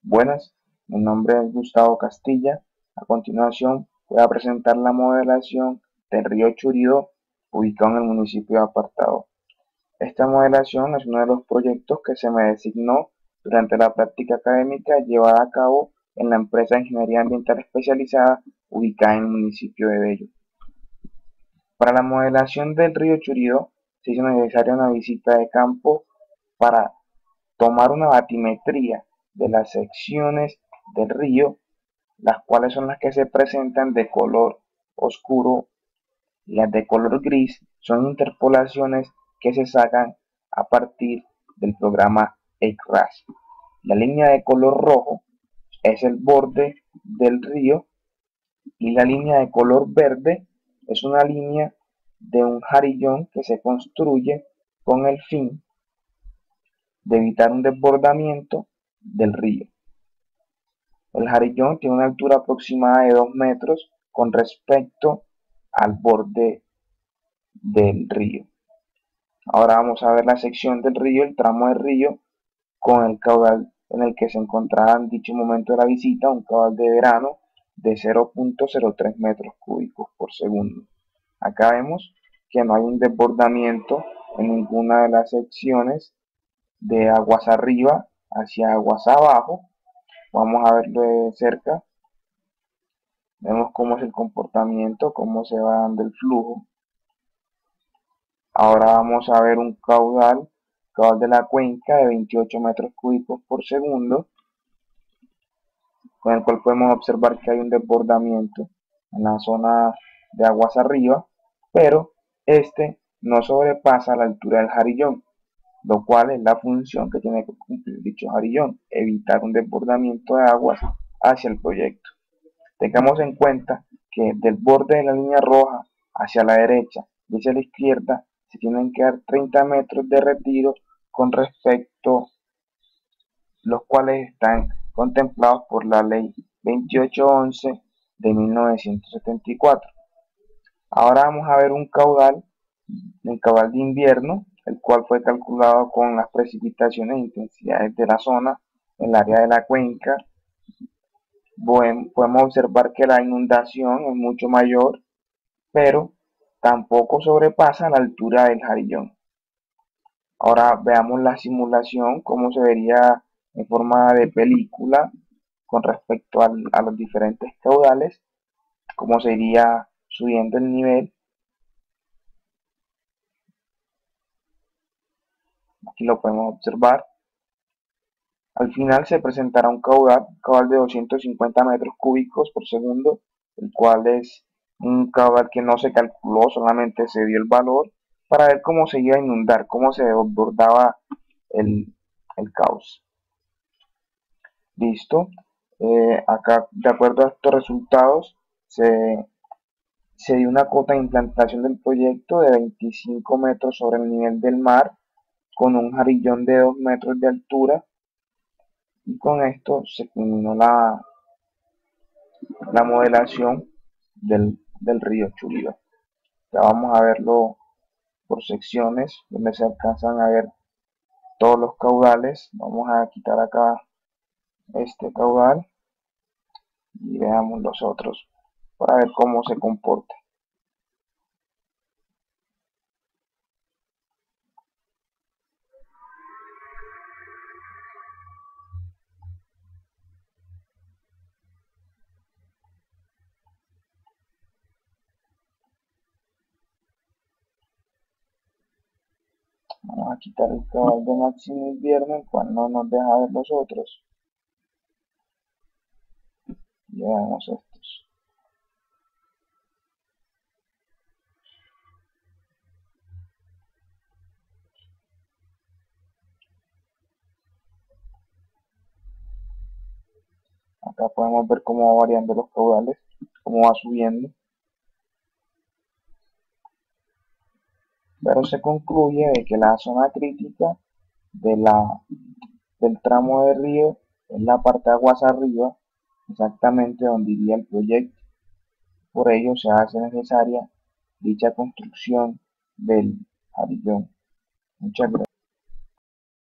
Buenas, mi nombre es Gustavo Castilla. A continuación voy a presentar la modelación del río Churidó, ubicado en el municipio de Apartado. Esta modelación es uno de los proyectos que se me designó durante la práctica académica llevada a cabo en la empresa de Ingeniería Ambiental Especializada ubicada en el municipio de Bello. Para la modelación del río Churidó se hizo necesaria una visita de campo para tomar una batimetría de las secciones del río, las cuales son las que se presentan de color oscuro, y las de color gris son interpolaciones que se sacan a partir del programa ECRAS. La línea de color rojo es el borde del río y la línea de color verde es una línea de un jarillón que se construye con el fin de evitar un desbordamiento del río. El jarillón tiene una altura aproximada de 2 metros con respecto al borde del río. Ahora vamos a ver la sección del río, el tramo del río, con el caudal en el que se encontraba en dicho momento de la visita, un caudal de verano de 0.03 metros cúbicos por segundo. Acá vemos que no hay un desbordamiento en ninguna de las secciones de aguas arriba hacia aguas abajo. Vamos a verlo de cerca. Vemos cómo es el comportamiento, cómo se va dando el flujo. Ahora vamos a ver un caudal de la cuenca de 28 metros cúbicos por segundo, con el cual podemos observar que hay un desbordamiento en la zona de aguas arriba, pero este no sobrepasa la altura del jarillón, lo cual es la función que tiene que cumplir dicho jarillón, evitar un desbordamiento de aguas hacia el proyecto. Tengamos en cuenta que del borde de la línea roja hacia la derecha y hacia la izquierda se tienen que dar 30 metros de retiro con respecto, los cuales están contemplados por la ley 2811 de 1974. Ahora vamos a ver un caudal de invierno, el cual fue calculado con las precipitaciones e intensidades de la zona en el área de la cuenca. Podemos observar que la inundación es mucho mayor, pero tampoco sobrepasa la altura del jarillón. Ahora veamos la simulación, cómo se vería en forma de película con respecto a los diferentes caudales, cómo se iría subiendo el nivel. Aquí lo podemos observar. Al final se presentará un caudal de 250 metros cúbicos por segundo, el cual es un caudal que no se calculó, solamente se dio el valor para ver cómo se iba a inundar, cómo se desbordaba el cauce. Listo. Acá, de acuerdo a estos resultados, se dio una cota de implantación del proyecto de 25 metros sobre el nivel del mar, con un jarillón de 2 metros de altura, y con esto se culminó la modelación del río Churidó. Ya vamos a verlo por secciones, donde se alcanzan a ver todos los caudales. Vamos a quitar acá este caudal y veamos los otros para ver cómo se comporta. Vamos a quitar el caudal de máximo invierno, el cual no nos deja ver los otros. Y veamos estos. Acá podemos ver cómo va variando los caudales, cómo va subiendo. Pero se concluye de que la zona crítica del tramo de río es la parte de aguas arriba, exactamente donde iría el proyecto. Por ello se hace necesaria dicha construcción del jarillón. Muchas gracias.